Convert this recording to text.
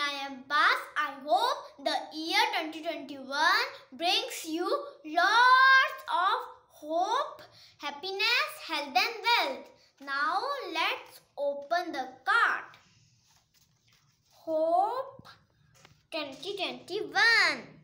Inaaya Abbas. I hope the year 2021 brings you lots of hope, happiness, health and wealth. Now let's open the card. Hope 2021.